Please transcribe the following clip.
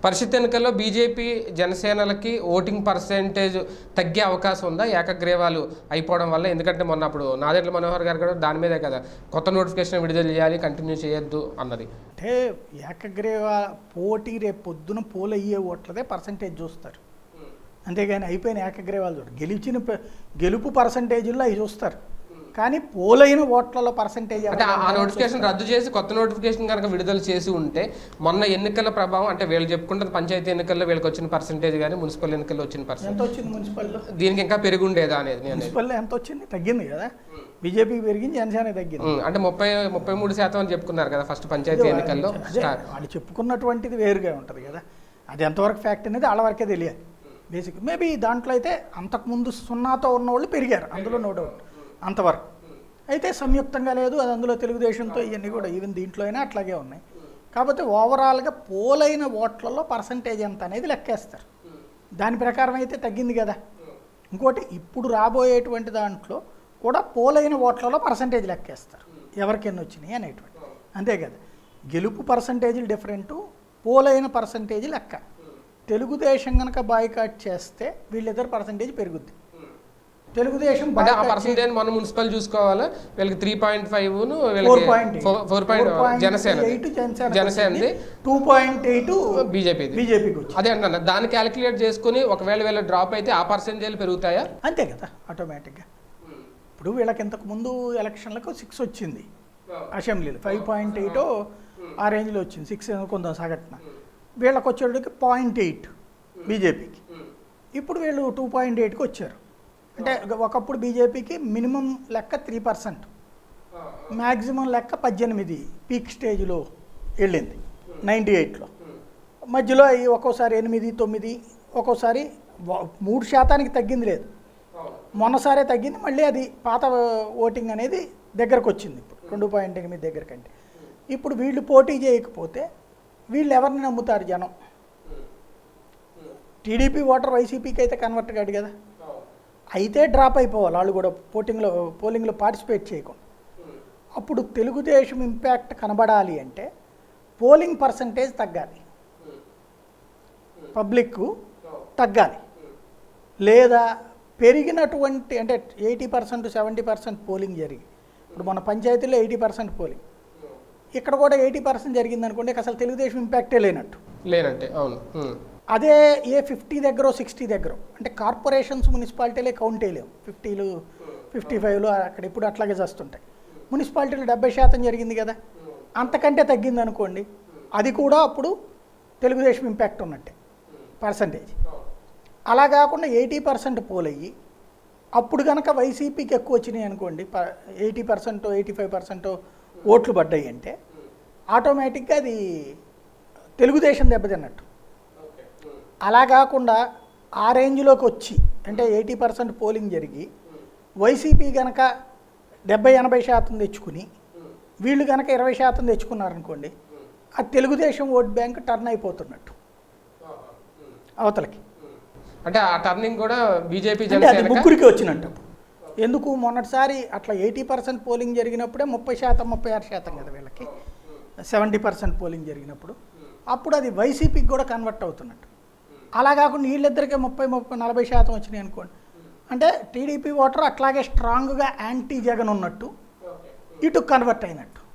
పరిషత్ ఎన్నికల్లో BJP జనసేనలకి voting percentage తగ్గే అవకాశం ఉందా ఏకగ్రీవాలు అయిపోవడం వల్ల? ఎందుకంటే మొన్న అప్పుడు నాదెండ్ల మనోహర్ గారు కూడా దాని మీదే కదా కొత్త నోటిఫికేషన్ విడుదల చేయాలి, కంటిన్యూ చేయొద్దు అన్నది. అంటే ఏకగ్రీవ పోటీ రేపు పొద్దున పోల్ అయ్యే ఓట్లదే పర్సంటేజ్ చూస్తారు, అంతేగాని అయిపోయిన ఏకగ్రీవాలు చూడరు. గెలుపు పర్సంటేజ్లో అవి చూస్తారు, కానీ పోలైన ఓట్లలో పర్సంటేజ్ అంటే ఆ నోటిఫికేషన్ రద్దు చేసి కొత్త నోటిఫికేషన్ కనుక విడుదల చేసి ఉంటే మొన్న ఎన్నికల ప్రభావం అంటే వీళ్ళు చెప్పుకుంటే పంచాయతీ ఎన్నికల్లో వీళ్ళకి వచ్చిన పర్సంటేజ్ కానీ మున్సిపల్ ఎన్నికల్లో వచ్చిన పర్సెంట్ ఎంత వచ్చింది? మున్సిపల్లో దీనికి ఇంకా పెరుగుండేదా అనేది. మున్సిపల్లో ఎంత వచ్చింది? తగ్గింది కదా, బీజేపీకి పెరిగింది, జనసేన తగ్గింది. అంటే 33% అని చెప్పుకున్నారు కదా ఫస్ట్ పంచాయతీ ఎన్నికల్లో. వాళ్ళు చెప్పుకున్నటువంటిది వేరుగా ఉంటుంది కదా, అది ఎంతవరకు ఫ్యాక్ట్ అనేది వాళ్ళ వరకే తెలియాలి. బేసిక్ మేబీ దాంట్లో అయితే అంతకుముందు 0తో ఉన్న వాళ్ళు పెరిగారు, అందులో నో డౌట్ అంతవరకు. అయితే సంయుక్తంగా లేదు, అది అందులో తెలుగుదేశంతో ఇవన్నీ కూడా ఈవెన్ దీంట్లో అయినా అట్లాగే ఉన్నాయి. కాకపోతే ఓవరాల్గా పోలైన ఓట్లలో పర్సంటేజ్ ఎంత అనేది లెక్కేస్తారు, దాని ప్రకారం అయితే తగ్గింది కదా. ఇంకోటి ఇప్పుడు రాబోయేటువంటి దాంట్లో కూడా పోలైన ఓట్లలో పర్సంటేజ్ లెక్కేస్తారు, ఎవరికి ఎన్ని వచ్చినాయి అనేటువంటి, అంతే కదా. గెలుపు పర్సంటేజీలు డిఫరెంటు, పోలైన పర్సంటేజ్ లెక్క. తెలుగుదేశం కనుక బాయ్కాట్ చేస్తే వీళ్ళిద్దరు పర్సంటేజ్ పెరుగుద్ది. తెలుగుదేశం పర్సంటేజ్ మన మున్సిపల్ చూసుకోవాలా, వీళ్ళకి 3.5 జనసేనది 2.8 బీజేపీకి. అదే అంటున్నా, దాన్ని క్యాలిక్యులేట్ చేసుకుని ఒకవేళ వీళ్ళ డ్రాప్ అయితే ఆ పర్సంటేజ్ పెరుగుతాయా? అంతే కదా ఆటోమేటిక్గా. ఇప్పుడు వీళ్ళకి ఇంతకు ముందు ఎలక్షన్లకు 6 వచ్చింది అసెంబ్లీలో, 5.8 ఆ రేంజ్లో వచ్చింది, 6 కొంత సగటున. వీళ్ళకి వచ్చేటికి 0.8 బీజేపీకి, ఇప్పుడు వీళ్ళు 2.8కి వచ్చారు. అంటే ఒకప్పుడు బీజేపీకి మినిమం లెక్క 3%, మ్యాక్సిమం లెక్క 18 పీక్ స్టేజ్లో వెళ్ళింది 98లో. మధ్యలో ఒక్కోసారి 8, 9, ఒక్కోసారి 3% తగ్గింది లేదు, మొన్నసారే తగ్గింది, మళ్ళీ అది పాత ఓటింగ్ అనేది దగ్గరకు వచ్చింది ఇప్పుడు 2.8 దగ్గర కంటే. ఇప్పుడు వీళ్ళు పోటీ చేయకపోతే వీళ్ళు ఎవరిని నమ్ముతారు జనం? టీడీపీ ఓటర్ వైసీపీకి అయితే కన్వర్ట్ కాదు కదా, అయితే డ్రాప్ అయిపోవాలి వాళ్ళు కూడా పోలింగ్లో పార్టిసిపేట్ చేయకుండా. అప్పుడు తెలుగుదేశం ఇంపాక్ట్ కనబడాలి అంటే పోలింగ్ పర్సంటేజ్ తగ్గాలి, పబ్లిక్ తగ్గాలి, లేదా పెరిగినటువంటి అంటే 80%, 70% పోలింగ్ జరిగి, ఇప్పుడు మన పంచాయతీలో 80% పోలింగ్, ఇక్కడ కూడా 80% జరిగింది అనుకోండి, అసలు తెలుగుదేశం ఇంపాక్టే లేనట్టే. అవును. అదే 50 దగ్గర 60 దగ్గర అంటే కార్పొరేషన్స్ మున్సిపాలిటీలే కౌంట్ వేయలేము, 50లు 55లు అక్కడ ఇప్పుడు అట్లాగే చేస్తుంటాయి. మున్సిపాలిటీలు 70% జరిగింది కదా, అంతకంటే తగ్గింది అనుకోండి, అది కూడా అప్పుడు తెలుగుదేశం ఇంపాక్ట్ ఉన్నట్టే పర్సంటేజ్. అలా కాకుండా 80% పోలయ్యి అప్పుడు కనుక వైసీపీకి ఎక్కువ వచ్చినాయి అనుకోండి, 80%, 85% ఓట్లు పడ్డాయి అంటే ఆటోమేటిక్గా అది తెలుగుదేశం దెబ్బతిన్నట్టు. అలా కాకుండా ఆ రేంజ్లోకి వచ్చి అంటే 80% పోలింగ్ జరిగి వైసీపీ కనుక 70-80% తెచ్చుకుని వీళ్ళు కనుక 20% తెచ్చుకున్నారనుకోండి, ఆ తెలుగుదేశం ఓట్ బ్యాంక్ టర్న్ అయిపోతున్నట్టు అవతలకి. అంటే ఆ టర్నింగ్ కూడా బీజేపీ ముగ్గురికి వచ్చినట్టు. ఎందుకు మొన్నటిసారి అట్లా 80% పోలింగ్ జరిగినప్పుడే 30%, 36% కదా వీళ్ళకి, 70% పోలింగ్ జరిగినప్పుడు అప్పుడు అది వైసీపీకి కూడా కన్వర్ట్ అవుతున్నట్టు. అలా కాకుండా వీళ్ళిద్దరికే 30-40% వచ్చినాయి అనుకోండి, అంటే టీడీపీ ఓటర్ అట్లాగే స్ట్రాంగ్గా యాంటీ జగన్ ఉన్నట్టు, ఇటు కన్వర్ట్ అయినట్టు.